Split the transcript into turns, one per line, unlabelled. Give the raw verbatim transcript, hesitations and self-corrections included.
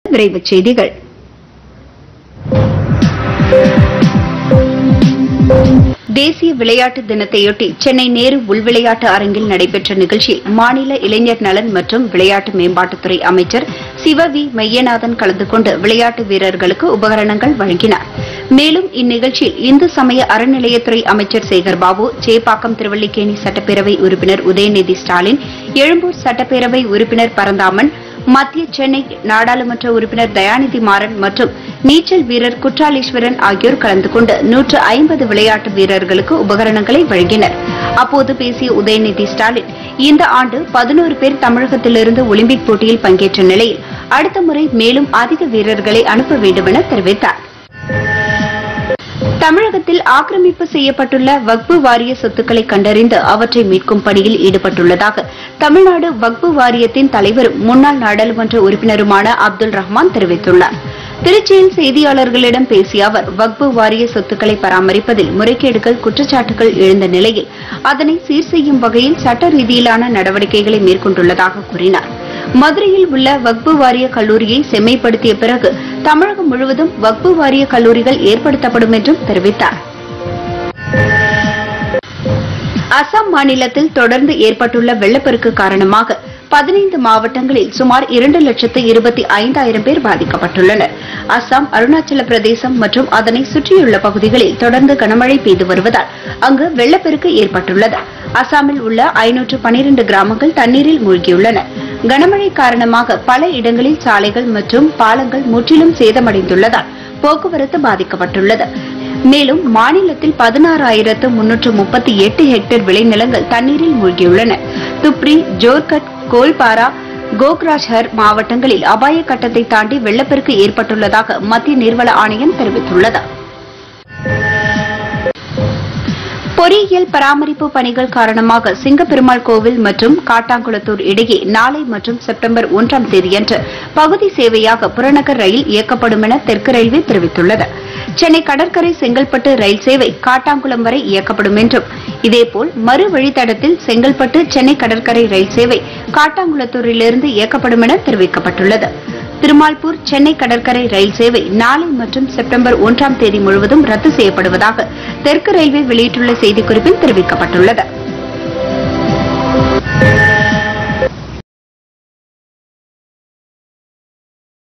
விரைவுச் செய்திகள். தேசிய விளையாட்டு தினத்தையொட்டி சென்னை நேரு உள்விளையாட்டு அரங்கில் நடைபெற்ற நிகழ்ச்சியில் மாநில இளைஞர் நலன் மற்றும் விளையாட்டு மேம்பாட்டுத்துறை அமைச்சர் சிவ வி மெய்யநாதன் கலந்து கொண்டு விளையாட்டு வீரர்களுக்கு உபகரணங்கள் வழங்கினார். மேலும் இந்நிகழ்ச்சியில் இந்து சமய அறநிலையத்துறை அமைச்சர் சேகர்பாபு, சேப்பாக்கம் திருவல்லிக்கேணி சட்டப்பேரவை உறுப்பினர் உதயநிதி ஸ்டாலின், எழும்பூர் சட்டப்பேரவை உறுப்பினர் பரந்தாமன், மத்திய சென்னை நாடாளுமன்ற உறுப்பினர் தயாநிதி மாறன் மற்றும் நீச்சல் வீரர் குற்றாலீஸ்வரன் ஆகியோர் கலந்து கொண்டு நூற்று ஐம்பது விளையாட்டு வீரர்களுக்கு உபகரணங்களை வழங்கினர். அப்போது பேசிய உதயநிதி ஸ்டாலின், இந்த ஆண்டு பதினோரு பேர் தமிழகத்திலிருந்து ஒலிம்பிக் போட்டியில் பங்கேற்ற நிலையில் அடுத்த முறை மேலும் அதிக வீரர்களை அனுப்ப வேண்டும் என தெரிவித்தார். தமிழகத்தில் ஆக்கிரமிப்பு செய்யப்பட்டுள்ள வக்பு வாரிய சொத்துக்களை கண்டறிந்து அவற்றை மீட்கும் பணியில் ஈடுபட்டுள்ளதாக தமிழ்நாடு வக்பு வாரியத்தின் தலைவரும் முன்னாள் நாடாளுமன்ற உறுப்பினருமான அப்துல் ரஹ்மான் தெரிவித்துள்ளார். திருச்சியில் செய்தியாளர்களிடம் பேசிய அவர், வக்பு வாரிய சொத்துக்களை பராமரிப்பதில் முறைகேடுகள், குற்றச்சாட்டுகள் எழுந்த நிலையில் அதனை சீர் செய்யும் வகையில் சட்ட ரீதியிலான நடவடிக்கைகளை மேற்கொண்டுள்ளதாக கூறினார். மதுரையில் உள்ள வக்பு வாரிய கல்லூரியை செம்மைப்படுத்திய பிறகு தமிழகம் முழுவதும் வக்பு வாரிய கல்லூரிகள் ஏற்படுத்தப்படும் என்றும் தெரிவித்தார். அசாம் மாநிலத்தில் தொடர்ந்து ஏற்பட்டுள்ள வெள்ளப்பெருக்கு காரணமாக பதினைந்து மாவட்டங்களில் சுமார் இரண்டு லட்சத்து இருபத்தி ஐந்தாயிரம் பேர் பாதிக்கப்பட்டுள்ளனர். அசாம், அருணாச்சல பிரதேசம் மற்றும் அதனை சுற்றியுள்ள பகுதிகளில் தொடர்ந்து கனமழை பெய்து வருவதால் அங்கு வெள்ளப்பெருக்கு ஏற்பட்டுள்ளது. அசாமில் உள்ள ஐநூற்று பனிரண்டு கிராமங்கள் தண்ணீரில் மூழ்கியுள்ளன. கனமழை காரணமாக பல இடங்களில் சாலைகள் மற்றும் பாலங்கள் முற்றிலும் சேதமடைந்துள்ளதால் போக்குவரத்து பாதிக்கப்பட்டுள்ளது. மேலும் மாநிலத்தில் பதினாறாயிரத்து முன்னூற்று முப்பத்தி எட்டு ஹெக்டேர் விளைநிலங்கள் தண்ணீரில் மூழ்கியுள்ளன. துப்ரி, ஜோர்கட், கோல்பாரா, கோக்ராஜ்ஹர் மாவட்டங்களில் அபாய கட்டத்தை தாண்டி வெள்ளப்பெருக்கு ஏற்பட்டுள்ளதாக மத்திய நீர்வள ஆணையம் தெரிவித்துள்ளது. பொறியியல் பராமரிப்பு பணிகள் காரணமாக சிங்கப்பெருமாள் கோவில் மற்றும் காட்டாங்குளத்தூர் இடையே நாளை மற்றும் செப்டம்பர் ஒன்றாம் தேதியன்று பகுதி சேவையாக புறநகர் ரயில் இயக்கப்படும் என தெற்கு ரயில்வே தெரிவித்துள்ளது. சென்னை கடற்கரை செங்கல்பட்டு ரயில் சேவை காட்டாங்குளம் வரை இயக்கப்படும் என்றும், இதேபோல் மறு வழித்தடத்தில் செங்கல்பட்டு சென்னை கடற்கரை ரயில் சேவை காட்டாங்குளத்தூரிலிருந்து இயக்கப்படும் என தெரிவிக்கப்பட்டுள்ளது. திருமால்பூர் சென்னை கடற்கரை ரயில் சேவை நாளை மற்றும் செப்டம்பர் ஒன்றாம் தேதி முழுவதும் ரத்து செய்யப்படுவதாக தெற்கு ரயில்வே வெளியிட்டுள்ள செய்திக்குறிப்பில் தெரிவிக்கப்பட்டுள்ளது.